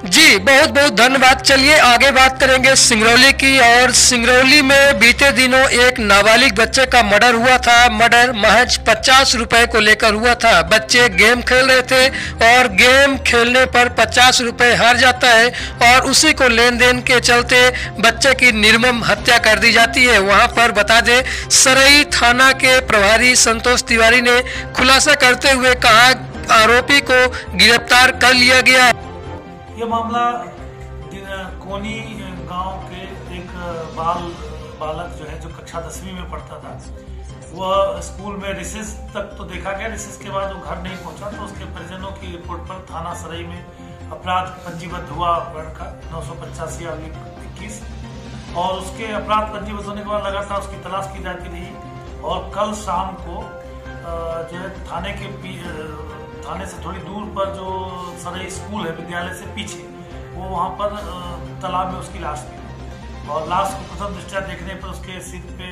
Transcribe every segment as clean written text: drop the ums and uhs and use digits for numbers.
जी बहुत बहुत धन्यवाद। चलिए आगे बात करेंगे सिंगरौली की। और सिंगरौली में बीते दिनों एक नाबालिग बच्चे का मर्डर हुआ था। मर्डर महज 50 रुपए को लेकर हुआ था। बच्चे गेम खेल रहे थे और गेम खेलने पर 50 रुपए हार जाता है और उसी को लेन देन के चलते बच्चे की निर्मम हत्या कर दी जाती है। वहां पर बता दें, सरई थाना के प्रभारी संतोष तिवारी ने खुलासा करते हुए कहा, आरोपी को गिरफ्तार कर लिया गया। ये मामला कोनी गांव के एक बालक जो है, जो कक्षा 10वीं में पढ़ता था, वह स्कूल में रिसेस तक तो देखा गया। रिसेस के बाद वो घर नहीं पहुंचा तो उसके परिजनों की रिपोर्ट पर थाना सरई में अपराध पंजीबद्ध हुआ लड़का 985/21 और उसके अपराध पंजीबद्ध होने के बाद लगातार उसकी तलाश की जाती रही। और कल शाम को जो है थाने से थोड़ी दूर पर जो सरई स्कूल है, विद्यालय से पीछे, वो वहाँ पर तालाब में उसकी लाश मिली। और लाश को प्रथम दृष्टया देखने पर उसके सिर पे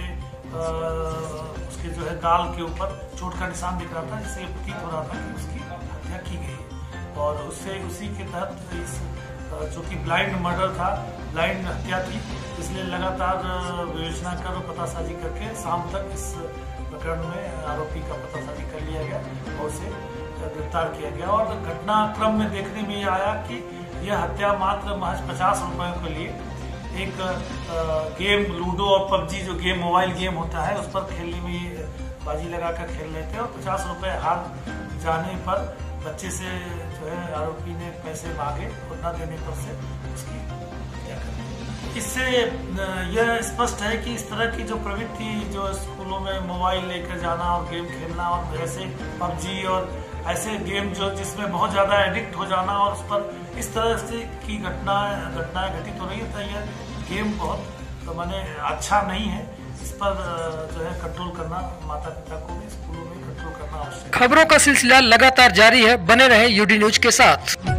उसके जो है गाल के ऊपर चोट का निशान दिख रहा था, जिससे प्रतीत हो रहा था कि उसकी हत्या की गई। और उससे उसी के तहत इस जो कि ब्लाइंड मर्डर था, ब्लाइंड हत्या थी, इसलिए लगातार विवेचना कर और पतासाजी करके शाम तक इस प्रकरण में आरोपी का पतासाजी कर लिया गया और उसे गिरफ्तार किया गया। और घटनाक्रम में देखने में आया कि यह हत्या मात्र महज 50 रुपयों के लिए एक गेम लूडो और पबजी जो गेम मोबाइल गेम होता है उस पर खेलने में बाजी लगाकर खेल रहे थे और 50 रुपये हार जाने पर बच्चे से जो है आरोपी ने पैसे मांगे और न देने पर से उसकी हत्या कर दी। इससे यह स्पष्ट है कि इस तरह की जो प्रवृत्ति जो स्कूलों में मोबाइल लेकर जाना और गेम खेलना और ऐसे पबजी और ऐसे गेम जो जिसमें बहुत ज्यादा एडिक्ट हो जाना और उस पर इस तरह से की घटनाएं घटित हो रही है, तो यह गेम बहुत माने अच्छा नहीं है। इस पर जो है कंट्रोल करना, माता पिता को भी स्कूलों में कंट्रोल करना आवश्यक है। खबरों का सिलसिला लगातार जारी है, बने रहे यूडी न्यूज के साथ।